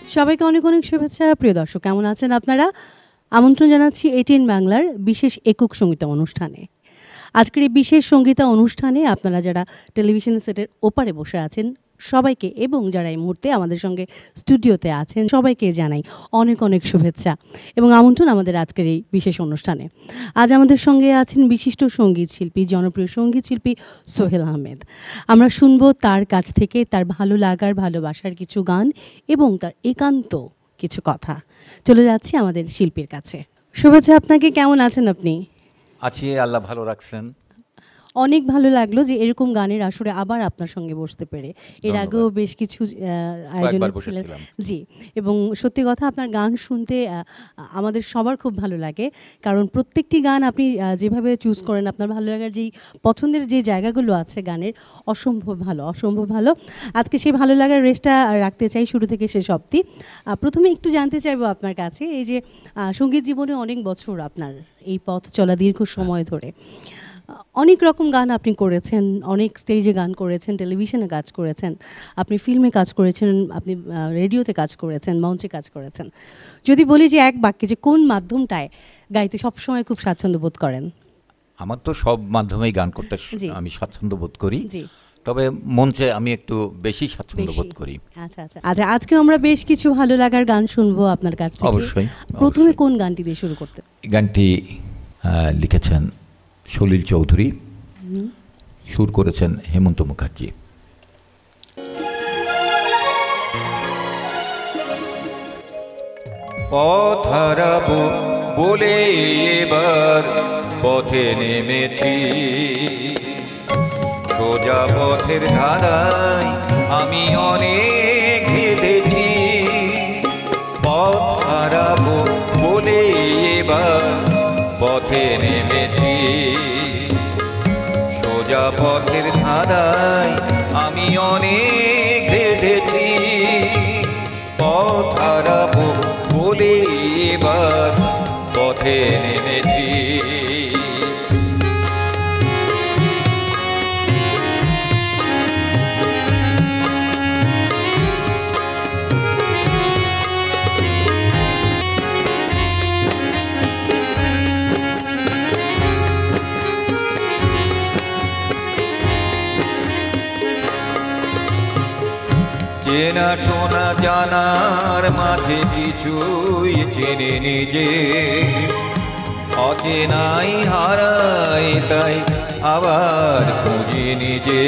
সবাইকে অনেক অনেক শুভেচ্ছা। প্রিয় দর্শক, কেমন আছেন আপনারা? আমন্ত্রণ জানাচ্ছি এটিএন বাংলার বিশেষ একক সঙ্গীতা অনুষ্ঠানে। আজকের এই বিশেষ সঙ্গীতা অনুষ্ঠানে আপনারা যারা টেলিভিশন সেটের ওপারে বসে আছেন সবাইকে, এবং যারা এই মুহূর্তে আমাদের সঙ্গে স্টুডিওতে আছেন সবাইকে জানাই অনেক অনেক শুভেচ্ছা এবং আমন্ত্রণ আমাদের আজকের এই বিশেষ অনুষ্ঠানে। আজ আমাদের সঙ্গে আছেন বিশিষ্ট সঙ্গীত শিল্পী, জনপ্রিয় সঙ্গীত শিল্পী সোহেল আহমেদ। আমরা শুনবো তার কাছ থেকে তার ভালো লাগার, ভালোবাসার কিছু গান এবং তার একান্ত কিছু কথা। চলে যাচ্ছি আমাদের শিল্পীর কাছে। শুভেচ্ছা আপনাকে, কেমন আছেন আপনি? আছি, আল্লাহ ভালো রাখছেন। অনেক ভালো লাগলো যে এরকম গানের আসরে আবার আপনার সঙ্গে বসতে পেরে। এর আগেও বেশ কিছু আয়োজনে ছিলেন। জি, এবং সত্যি কথা আপনার গান শুনতে আমাদের সবার খুব ভালো লাগে, কারণ প্রত্যেকটি গান আপনি যেভাবে চুজ করেন, আপনার ভালো লাগার যেই পছন্দের যে জায়গাগুলো আছে গানের, অসম্ভব ভালো, অসম্ভব ভালো। আজকে সেই ভালো লাগার রেশটা রাখতে চাই শুরু থেকে শেষ অবধি। প্রথমে একটু জানতে চাইবো আপনার কাছে, এই যে সঙ্গীত জীবনে অনেক বছর আপনার এই পথ চলা, দীর্ঘ সময় ধরে অনেক রকম গান আপনি করেছেন, অনেক স্টেজে গান করেছেন, টেলিভিশনে কাজ করেছেন, আপনি ফিল্মে কাজ করেছেন, আপনি রেডিওতে কাজ করেছেন, মঞ্চে কাজ করেছেন। যদি বলি যে এক বাক্যে যে কোন মাধ্যমটায় গাইতে সবসময় খুব স্বাচ্ছন্দ্য বোধ করেন? আমার তো সব মাধ্যমেই গান করতে আমি স্বাচ্ছন্দ্য বোধ করি, তবে মঞ্চে আমি একটু বেশি স্বাচ্ছন্দ্য বোধ করি। আচ্ছা আচ্ছা আচ্ছা, আজকে আমরা বেশ কিছু ভালো লাগার গান শুনবো আপনার কাছ থেকে। অবশ্যই। প্রথমে কোন গানটি দিয়ে শুরু করতে? গানটি লিখেছেন সলিল চৌধুরী, সুর করেছেন হেমন্ত মুখার্জি। পথ হারাবো বলে এবার পথে নেমেছি, সোজা পথের ধারায় আমি অনেক হেঁটেছি। পথ হারাবো বলে এবার পথে নেমেছি, সোজা পথের ধারায় আমি অনেক হেঁটেছি। পথ হারাবো বলে এবার পথে নেমেছি। চেনা শোনা জানার মাঝে কিছুই চেনে নিজে, অচেনাই হারাই তাই আবার খুঁজে নিজে।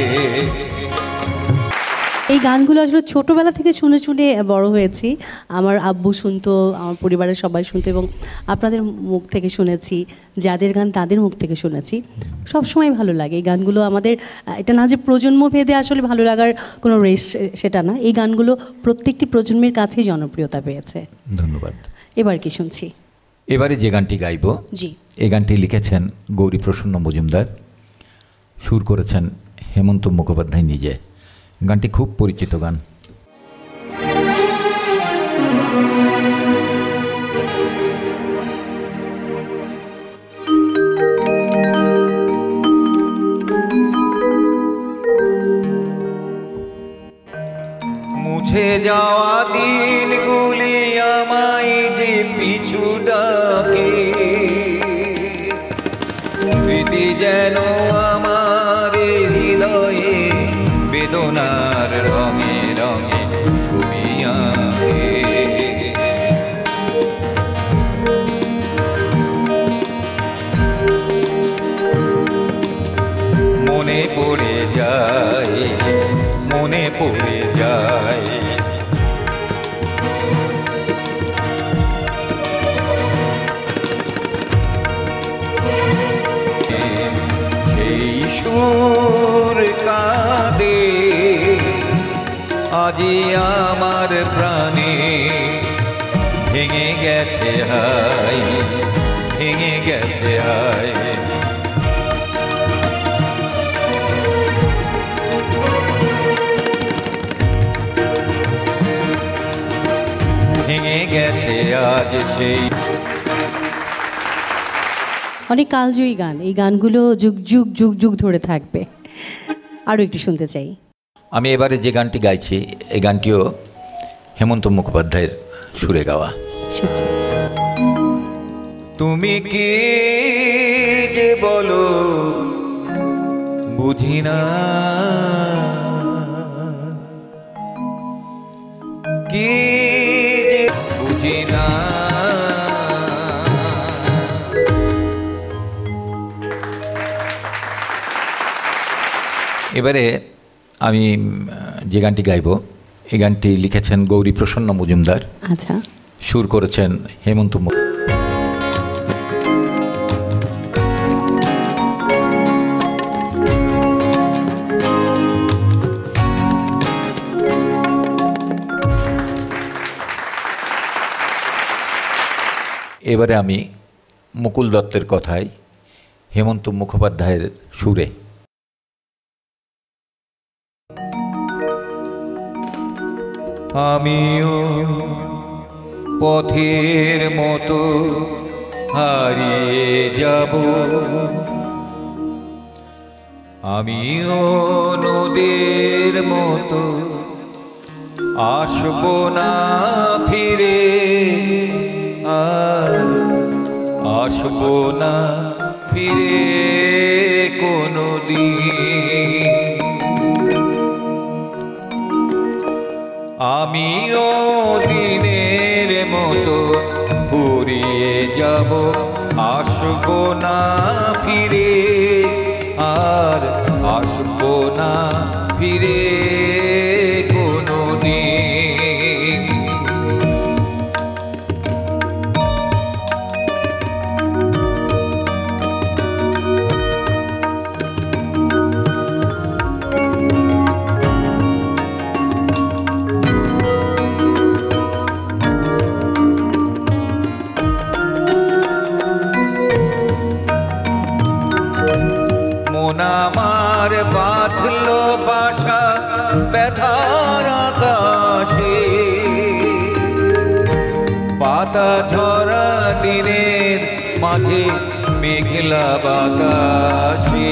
এই গানগুলো আসলে ছোটোবেলা থেকে শুনে শুনে বড় হয়েছি। আমার আব্বু শুনতো, আমার পরিবারের সবাই শুনতো, এবং আপনাদের মুখ থেকে শুনেছি, যাদের গান তাদের মুখ থেকে শুনেছি। সবসময় ভালো লাগে এই গানগুলো আমাদের। এটা না যে প্রজন্ম ভেদে আসলে ভালো লাগার কোনো রেশ, সেটা না। এই গানগুলো প্রত্যেকটি প্রজন্মের কাছেই জনপ্রিয়তা পেয়েছে। ধন্যবাদ। এবার কি শুনছি? এবারে যে গানটি গাইব, জি, এই গানটি লিখেছেন গৌরী প্রসন্ন মজুমদার, সুর করেছেন হেমন্ত মুখোপাধ্যায় নিজে। গানটি খুব পরিচিত গান। মুছে যাওয়া দিনগুলি আমায় যে পিছু ডাকে, স্মৃতি যেন আমার হৃদয়ে বেদনার রঙে রঙে ঘুমিয়াকে। মনে পড়ে যায়, মনে পড়ে যায় সেই সুর কাঁদে আজি আমার প্রাণে, ভেঙে গেছে হায়, ভেঙে গেছে হায়। ভেঙে গেছে আজ সেই। অনেক কালজয়ী গান, এই গানগুলো যুগ যুগ যুগ যুগ ধরে থাকবে। আরও একটু শুনতে চাই। আমি এবারে যে গানটি গাইছি এই গানটিও হেমন্ত মুখোপাধ্যায়ের সুরে গাওয়া। তুমি কি যে বলো বুঝি না, কি যে বুঝি না, এবারে আমি যে গানটি গাইব এই গানটি লিখেছেন গৌরী প্রসন্ন মজুমদার। আচ্ছা। সুর করেছেন হেমন্ত এবারে আমি মুকুল দত্তের কথায় হেমন্ত মুখোপাধ্যায়ের সুরে। আমিও পথের মতো হারিয়ে যাব, আমিও নদীর মতো আসব না ফিরে, আর আসব না ফিরে কোনো দিন। আমিও দিনের মতো ফুরিয়ে যাব, আসব না ফিরে, আর আসব না ফিরে কোনো দিন। আমার বাঁধল বাসা ব্যথার আকাশে, পাতা ঝরা দিনের মাঝে মেঘলা বাতাসে।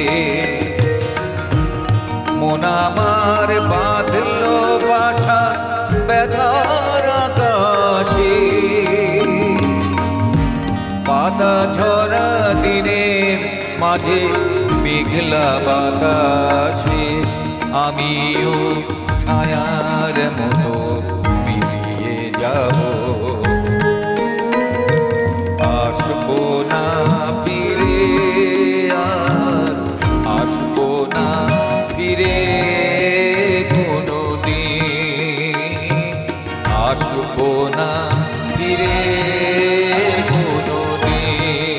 মন আমার বাঁধল বাসা ব্যথার আকাশে, পাতা ঝরা দিনের মাঝে মেঘলা বাতাসে। আমিও ছায়ার মতো মিলিয়ে যাব, আসব না ফিরে, আর আসব না ফিরে কোনো দিন, আসব না ফিরে কোনো দিন।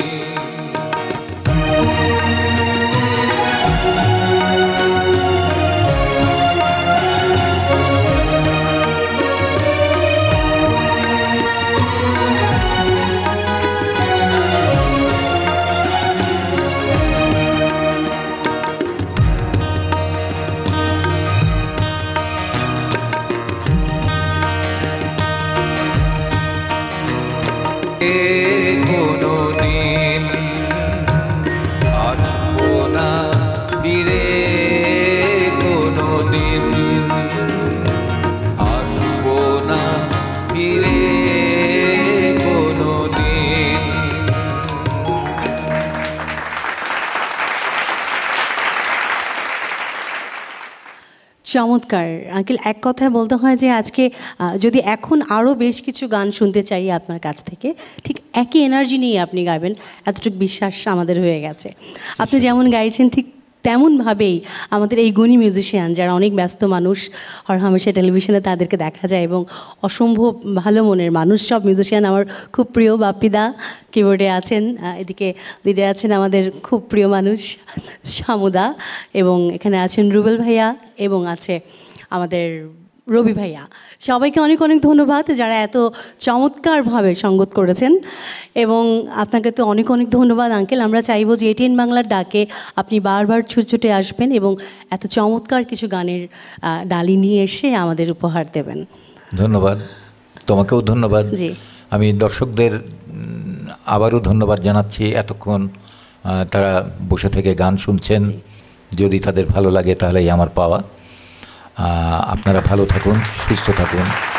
কোনো দিন আসব না ফিরে কোনো দিন, আসব না ফিরে কোনো দিন। চমৎকার আঙ্কেল। এক কথায় বলতে হয় যে আজকে যদি এখন আরও বেশ কিছু গান শুনতে চাই আপনার কাছ থেকে, ঠিক একই এনার্জি নিয়ে আপনি গাইবেন, এতটুকু বিশ্বাস আমাদের হয়ে গেছে। আপনি যেমন গাইছেন ঠিক তেমনভাবেই আমাদের এই গুণী মিউজিশিয়ান যারা অনেক ব্যস্ত মানুষ, হরহামেশা টেলিভিশনে তাদেরকে দেখা যায় এবং অসম্ভব ভালো মনের মানুষ সব মিউজিশিয়ান। আমার খুব প্রিয় বাপ্পিদা কিবোর্ডে আছেন, এদিকে দিদি আছেন আমাদের খুব প্রিয় মানুষ শামুদা, এবং এখানে আছেন রুবেল ভাইয়া, এবং আছে আমাদের রবি ভাইয়া। সবাইকে অনেক অনেক ধন্যবাদ যারা এত চমৎকারভাবে সঙ্গত করেছেন, এবং আপনাকে তো অনেক অনেক ধন্যবাদ আঙ্কেল। আমরা চাইবো যে এটিএন বাংলার ডাকে আপনি বারবার ছুটে আসবেন এবং এত চমৎকার কিছু গানের ডালি নিয়ে এসে আমাদের উপহার দেবেন। ধন্যবাদ, তোমাকেও ধন্যবাদ। জি, আমি দর্শকদের আবারও ধন্যবাদ জানাচ্ছি, এতক্ষণ তারা বসে থেকে গান শুনছেন। যদি তাদের ভালো লাগে তাহলেই আমার পাওয়া। আপনারা ভালো থাকুন, সুস্থ থাকুন।